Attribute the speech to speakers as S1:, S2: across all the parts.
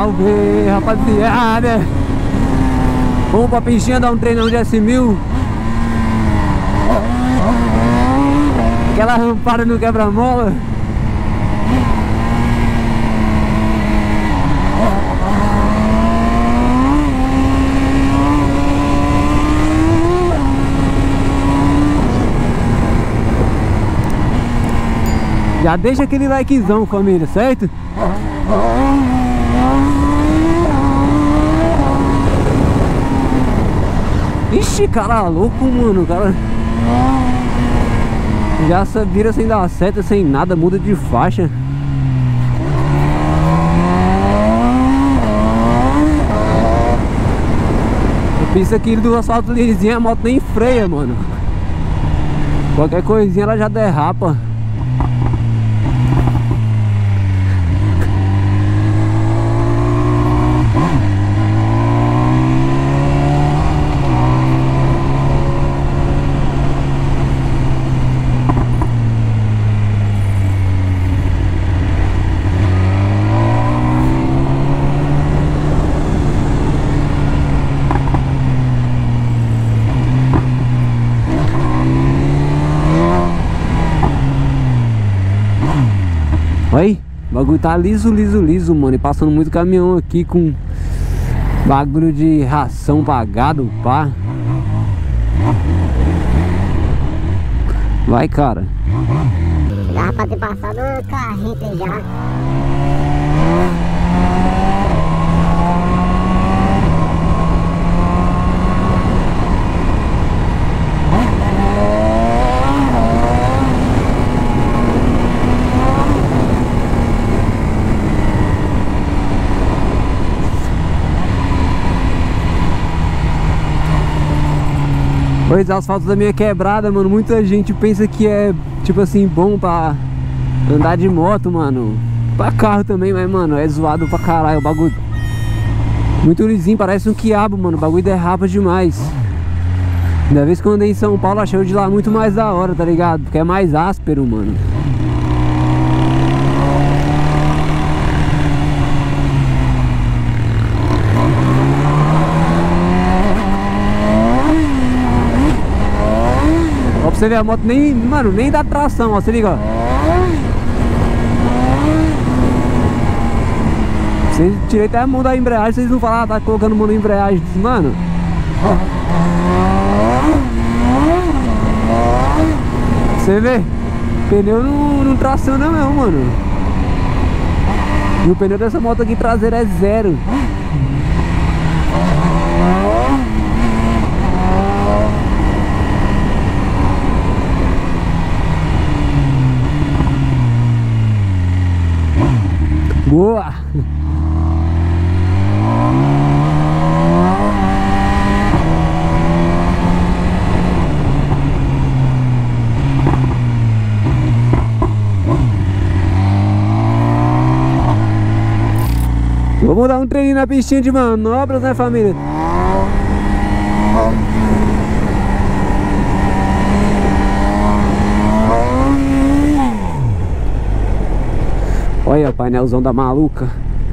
S1: salve, rapaziada! Vamos pra piscina dar um treinão de S1000. Aquela rampada no quebra-mola. Já deixa aquele likezão, família, certo? Ixi, cara louco, mano, cara. Já vira sem dar seta, sem nada, muda de faixa. Eu penso aqui do asfalto lisinho, a moto nem freia, mano. Qualquer coisinha ela já derrapa. Aí, o bagulho tá liso, mano. E passando muito caminhão aqui com bagulho de ração pagado, pá. Vai, cara.
S2: Dá pra ter passado uma carreta já.
S1: Pois é, o asfalto da minha quebrada, mano. Muita gente pensa que é, tipo assim, bom pra andar de moto, mano. Pra carro também, mas, mano, é zoado pra caralho o bagulho. Muito lisinho, parece um quiabo, mano. O bagulho derrapa demais. Da vez que eu andei em São Paulo, achei o de lá muito mais da hora, tá ligado? Porque é mais áspero, mano. Você vê a moto nem, mano, nem dá tração, ó, se liga, ó. Vocês tirei até a mão da embreagem, vocês não falam, tá colocando a mão na embreagem, mano. Você vê, o pneu não traciona não, mano. E o pneu dessa moto aqui traseira é 0. Boa! Vamos dar um treininho na pistinha de manobras, né, família? Olha o painelzão da maluca.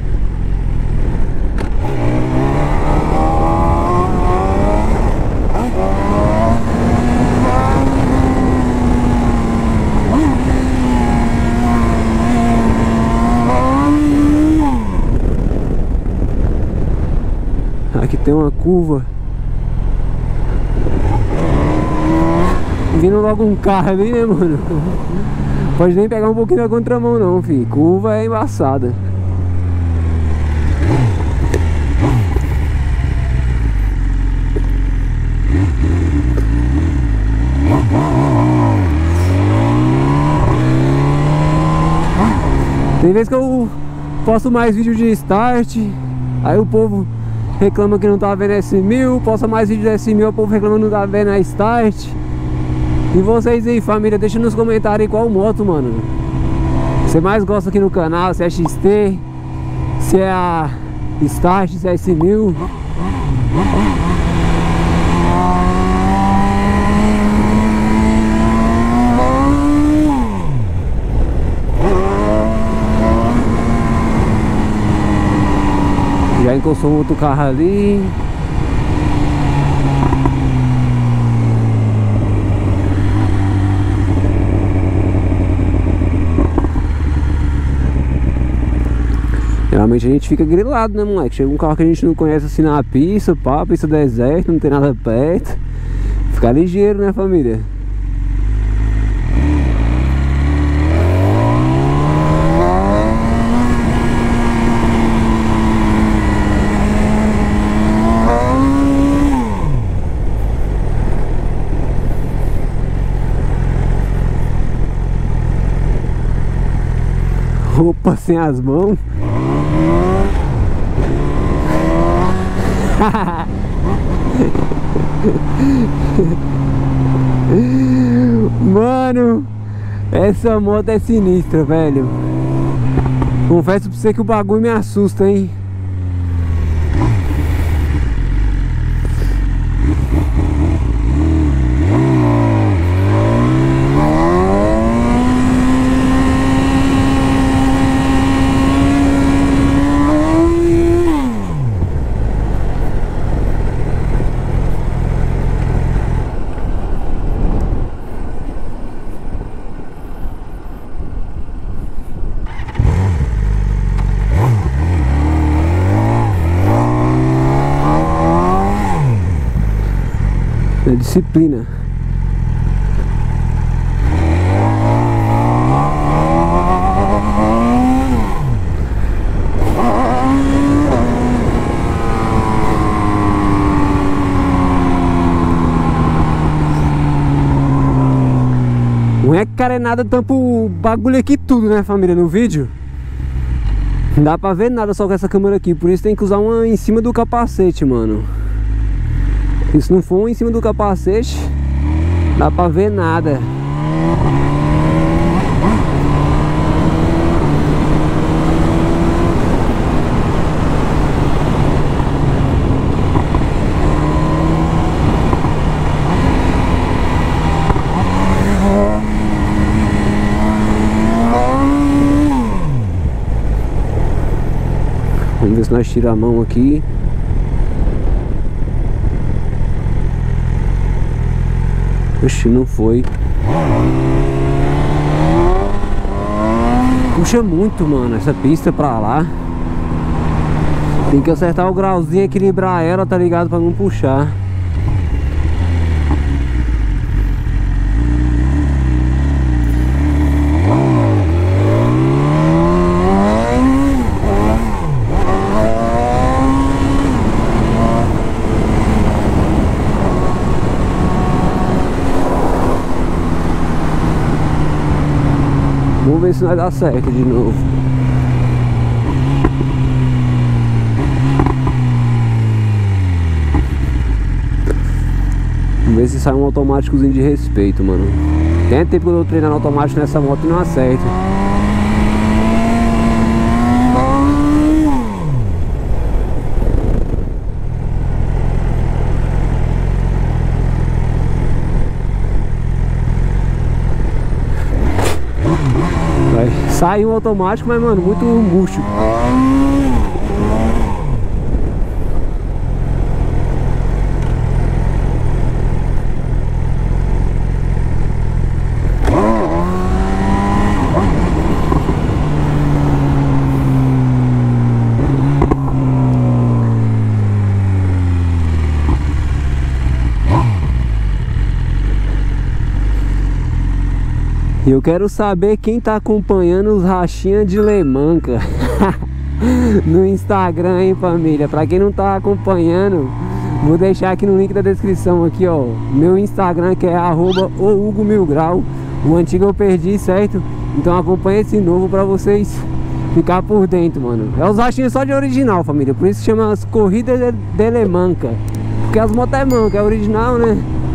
S1: Aqui tem uma curva. Vindo logo um carro ali, né, mano? Pode nem pegar um pouquinho na contramão não, filho. Curva é embaçada. Tem vezes que eu posto mais vídeo de start, aí o povo reclama que não tá vendo S1000. Posta mais vídeo de S1000, o povo reclama que não tá vendo a start. E vocês aí, família, deixa nos comentários aí qual moto, mano, você mais gosta aqui no canal. Se é XT, se é a Start, se é S1000. encostou outro carro ali. Geralmente a gente fica grilado, né, moleque? Chega um carro que a gente não conhece assim na pista, pá, pista deserta, não tem nada perto. Fica ligeiro, né, família? Roupa sem as mãos. Mano, essa moto é sinistra, velho. Confesso pra você que o bagulho me assusta, hein? É disciplina. Não é carenada, tampa o bagulho aqui tudo, né, família, no vídeo. Não dá pra ver nada só com essa câmera aqui, por isso tem que usar uma em cima do capacete, mano. Se não for um em cima do capacete, dá pra ver nada. Vamos ver se nós tiramos a mão aqui. Oxi, não foi. Puxa muito, mano, essa pista pra lá. Tem que acertar o grauzinho, equilibrar ela, tá ligado? Pra não puxar. Vamos ver se vai dar certo de novo. Vamos ver se sai um automáticozinho de respeito, mano. Tem tempo que eu tô treinando automático nessa moto e não acerto. Sai um automático, mas mano, muito murcho. E eu quero saber quem tá acompanhando os rachinhas de Lemanca no Instagram, hein, família? Pra quem não tá acompanhando, vou deixar aqui no link da descrição aqui, ó, meu Instagram, que é @oHugo1000grau. O antigo eu perdi, certo? Então acompanha esse novo pra vocês ficar por dentro, mano. É os rachinhos só de original, família. Por isso chama as corridas de Lemanca. Porque as motos é manca, é original, né?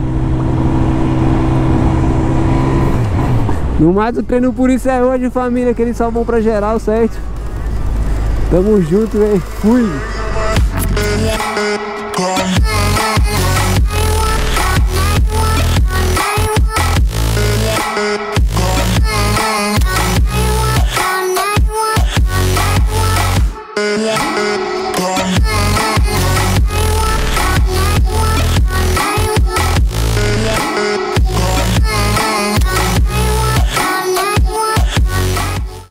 S1: No mais, o treino por isso é hoje, família, que eles só vão pra geral, certo? Tamo junto, velho. Fui!
S3: Yeah.